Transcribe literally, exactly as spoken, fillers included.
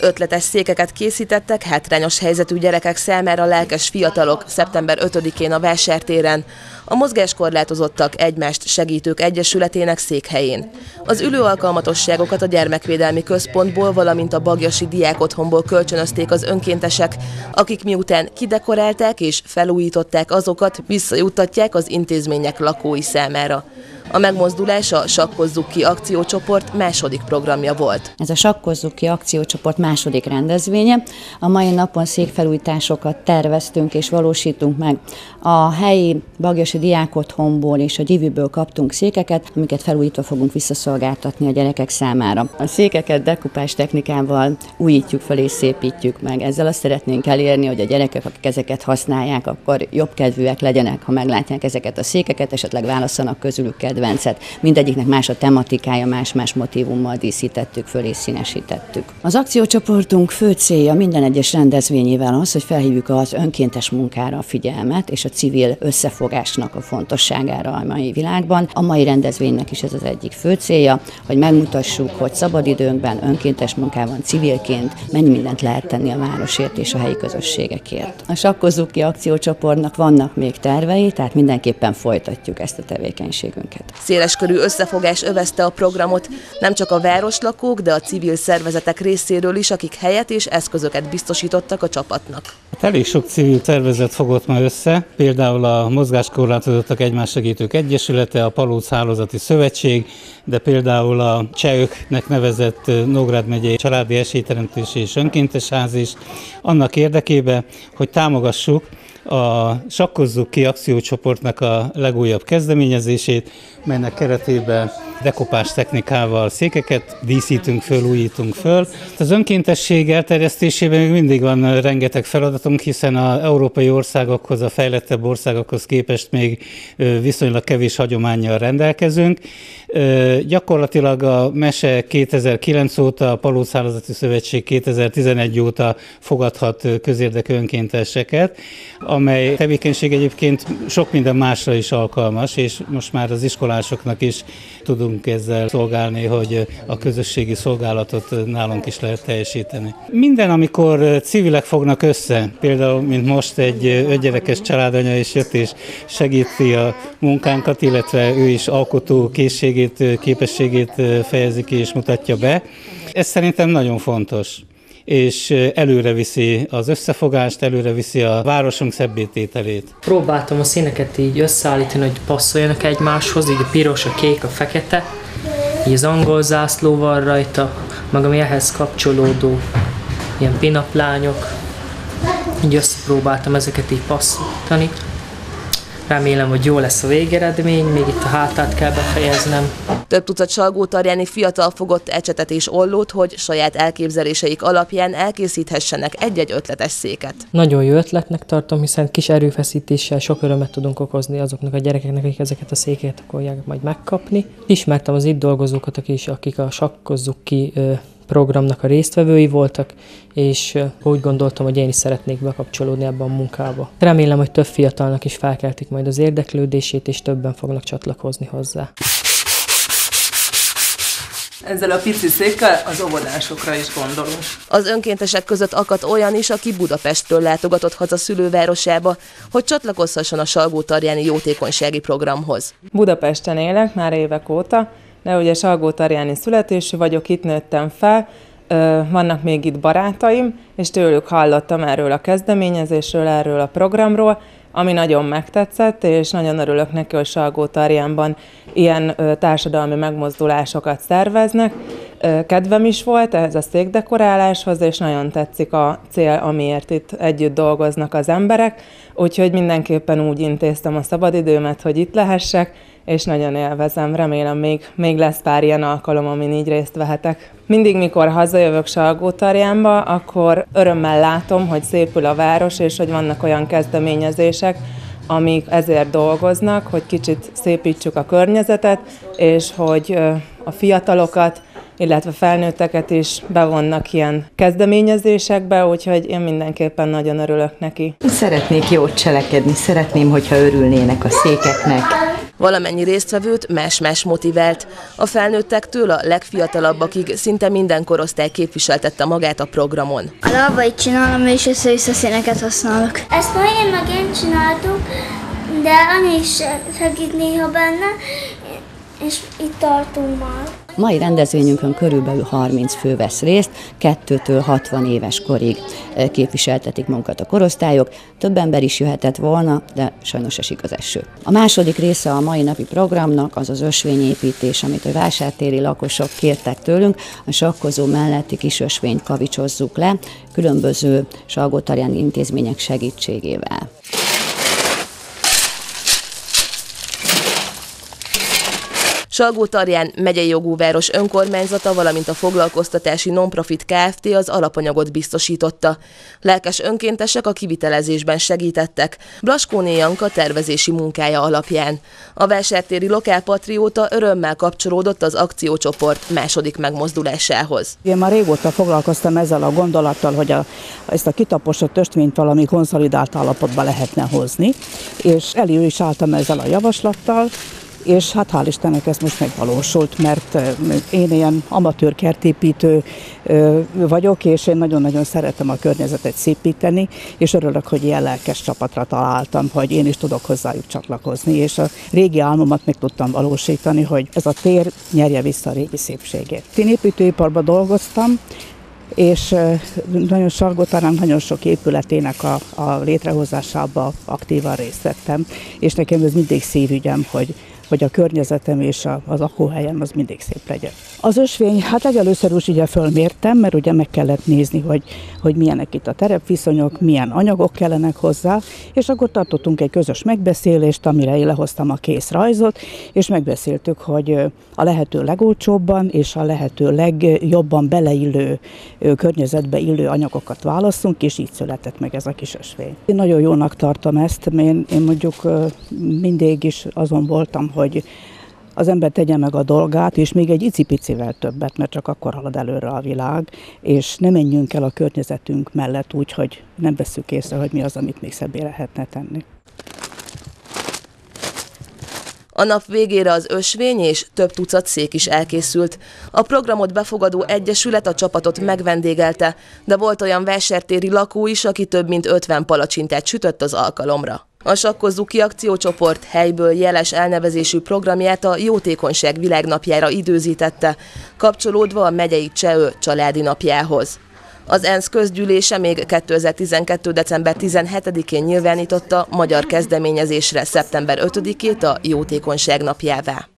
Ötletes székeket készítettek hátrányos helyzetű gyerekek számára lelkes fiatalok szeptember ötödikén a Vásártéren, a Mozgáskorlátozottak Egymást Segítők Egyesületének székhelyén. Az ülőalkalmatosságokat a Gyermekvédelmi Központból, valamint a Bagyasi Diákotthonból kölcsönözték az önkéntesek, akik miután kidekorálták és felújították azokat, visszajuttatják az intézmények lakói számára. A megmozdulás a Sakkozzuk ki akciócsoport második programja volt. Ez a Sakkozzuk ki akciócsoport második rendezvénye. A mai napon székfelújításokat terveztünk és valósítunk meg. A helyi Bagyasi Diákotthonból és a Gyiviből kaptunk székeket, amiket felújítva fogunk visszaszolgáltatni a gyerekek számára. A székeket dekupás technikával újítjuk fel és szépítjük meg. Ezzel azt szeretnénk elérni, hogy a gyerekek, akik ezeket használják, akkor jobbkedvűek legyenek, ha meglátják ezeket a székeket, esetleg válasszanak közülük kedvencet. Mindegyiknek más a tematikája, más-más motívummal díszítettük föl és színesítettük. Az akciócsoportunk fő célja minden egyes rendezvényével az, hogy felhívjuk az önkéntes munkára a figyelmet és a civil összefogásnak a fontosságára a mai világban. A mai rendezvénynek is ez az egyik fő célja, hogy megmutassuk, hogy szabadidőnkben, önkéntes munkában, civilként mennyi mindent lehet tenni a városért és a helyi közösségekért. A Sakkozzuk ki akciócsoportnak vannak még tervei, tehát mindenképpen folytatjuk ezt a tevékenységünket. Széleskörű összefogás övezte a programot, nem csak a városlakók, de a civil szervezetek részéről is, akik helyet és eszközöket biztosítottak a csapatnak. Hát elég sok civil szervezet fogott ma össze, például a Mozgáskorlátozottak Egymást Segítők Egyesülete, a Palóc Hálózati Szövetség, de például a Csehöknek nevezett Nógrád megyei Családi Esélyteremtési és Önkéntes Ház is, annak érdekében, hogy támogassuk a Sakkozzuk ki akciócsoportnak a legújabb kezdeményezését, melynek keretében dekopás technikával székeket díszítünk föl, újítunk föl. Az önkéntesség elterjesztésében még mindig van rengeteg feladatunk, hiszen az európai országokhoz, a fejlettebb országokhoz képest még viszonylag kevés hagyománnyal rendelkezünk. Gyakorlatilag a MESE kétezer-kilenc óta, a Palóc Hálózati Szövetség kétezer-tizenegy óta fogadhat közérdekű önkénteseket, amely tevékenység egyébként sok minden másra is alkalmas, és most már az iskolásoknak is tudunk ezzel szolgálni, hogy a közösségi szolgálatot nálunk is lehet teljesíteni. Minden, amikor civilek fognak össze, például, mint most egy ötgyerekes családanya is jött és segíti a munkánkat, illetve ő is alkotó készségét, képességét fejezi ki és mutatja be. Ez szerintem nagyon fontos, és előre viszi az összefogást, előre viszi a városunk szebbétételét. Próbáltam a színeket így összeállítani, hogy passzoljanak egymáshoz, így a piros, a kék, a fekete, így az angol zászló van rajta, meg ami ehhez kapcsolódó ilyen pin-up lányok. Így összepróbáltam ezeket így passzolítani. Remélem, hogy jó lesz a végeredmény, még itt a hátát kell befejeznem. Több tucat salgótarjáni fiatal fogott ecsetet és ollót, hogy saját elképzeléseik alapján elkészíthessenek egy-egy ötletes széket. Nagyon jó ötletnek tartom, hiszen kis erőfeszítéssel sok örömet tudunk okozni azoknak a gyerekeknek, akik ezeket a székeket akarják majd megkapni. Ismertem az itt dolgozókat, akik a Sakkozzuk ki programnak a résztvevői voltak, és úgy gondoltam, hogy én is szeretnék bekapcsolódni ebbe a munkába. Remélem, hogy több fiatalnak is felkeltik majd az érdeklődését, és többen fognak csatlakozni hozzá. Ezzel a pici székkel az óvodásokra is gondolunk. Az önkéntesek között akadt olyan is, aki Budapestről látogatott haza szülővárosába, hogy csatlakozhasson a salgótarjáni jótékonysági programhoz. Budapesten élek már évek óta, de ugye salgótarjáni születésű vagyok, itt nőttem fel, vannak még itt barátaim, és tőlük hallottam erről a kezdeményezésről, erről a programról, ami nagyon megtetszett, és nagyon örülök neki, hogy Salgótarjánban ilyen társadalmi megmozdulásokat szerveznek. Kedvem is volt ehhez a székdekoráláshoz, és nagyon tetszik a cél, amiért itt együtt dolgoznak az emberek, úgyhogy mindenképpen úgy intéztem a szabadidőmet, hogy itt lehessek, és nagyon élvezem. Remélem még, még lesz pár ilyen alkalom, amin így részt vehetek. Mindig, mikor hazajövök Salgótarjánba, akkor örömmel látom, hogy szépül a város, és hogy vannak olyan kezdeményezések, amik ezért dolgoznak, hogy kicsit szépítsük a környezetet, és hogy a fiatalokat, illetve felnőtteket is bevonnak ilyen kezdeményezésekbe, úgyhogy én mindenképpen nagyon örülök neki. Szeretnék jót cselekedni, szeretném, hogyha örülnének a székeknek, Valamennyi résztvevőt más-más motivált. A felnőttektől a legfiatalabbakig szinte minden korosztály képviseltette magát a programon. A lábait csinálom és össze-vissza színeket használok. Ezt ma én meg én csináltuk, de Ani is segít néha benne, és itt tartunk már. Mai rendezvényünkön körülbelül harminc fő vesz részt, kettőtől hatvan éves korig képviseltetik magukat a korosztályok. Több ember is jöhetett volna, de sajnos esik az eső. A második része a mai napi programnak az az ösvényépítés, amit a vásártéri lakosok kértek tőlünk. A sakkozó melletti kis ösvényt kavicsozzuk le, különböző salgótarjáni intézmények segítségével. Salgótarján megyei jogú város önkormányzata, valamint a foglalkoztatási non-profit Kft. Az alapanyagot biztosította. Lelkes önkéntesek a kivitelezésben segítettek, Blaskóné Janka tervezési munkája alapján. A vásártéri lokálpatrióta örömmel kapcsolódott az akciócsoport második megmozdulásához. Én már régóta foglalkoztam ezzel a gondolattal, hogy a, ezt a kitaposott ösvényt valami konszolidált állapotba lehetne hozni, és elő is álltam ezzel a javaslattal, és hát hál' Istennek ez most megvalósult, mert én ilyen amatőr kertépítő vagyok, és én nagyon-nagyon szeretem a környezetet szépíteni, és örülök, hogy ilyen lelkes csapatra találtam, hogy én is tudok hozzájuk csatlakozni, és a régi álmomat meg tudtam valósítani, hogy ez a tér nyerje vissza a régi szépségét. Én építőiparban dolgoztam, és nagyon Salgótarján nagyon sok épületének a, a létrehozásába aktívan részt vettem, és nekem ez mindig szívügyem, hogy hogy a környezetem és a, az lakóhelyem az mindig szép legyen. Az ösvény, hát legelőször is ugye fölmértem, mert ugye meg kellett nézni, hogy, hogy milyenek itt a terepviszonyok, milyen anyagok kellenek hozzá, és akkor tartottunk egy közös megbeszélést, amire én lehoztam a kész rajzot, és megbeszéltük, hogy a lehető legolcsóbban és a lehető legjobban beleillő, környezetbe illő anyagokat válaszunk, és így született meg ez a kis ösvény. Én nagyon jónak tartom ezt, én, én mondjuk mindig is azon voltam, hogy az ember tegye meg a dolgát, és még egy icipicivel többet, mert csak akkor halad előre a világ, és ne menjünk el a környezetünk mellett úgy, hogy nem vesszük észre, hogy mi az, amit még szebbé lehetne tenni. A nap végére az ösvény és több tucat szék is elkészült. A programot befogadó egyesület a csapatot megvendégelte, de volt olyan vásártéri lakó is, aki több mint ötven palacsintát sütött az alkalomra. A Sakkozzuk ki akciócsoport helyből jeles elnevezésű programját a Jótékonyság világnapjára időzítette, kapcsolódva a megyei Cseh családi napjához. Az ENSZ közgyűlése még kétezer-tizenkettő. december tizenhetedikén nyilvánította magyar kezdeményezésre szeptember ötödikét a Jótékonyság napjává.